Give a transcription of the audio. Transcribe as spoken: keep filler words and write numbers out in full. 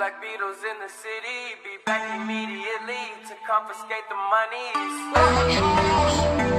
like Beatles in the city. Be back immediately to confiscate the monies.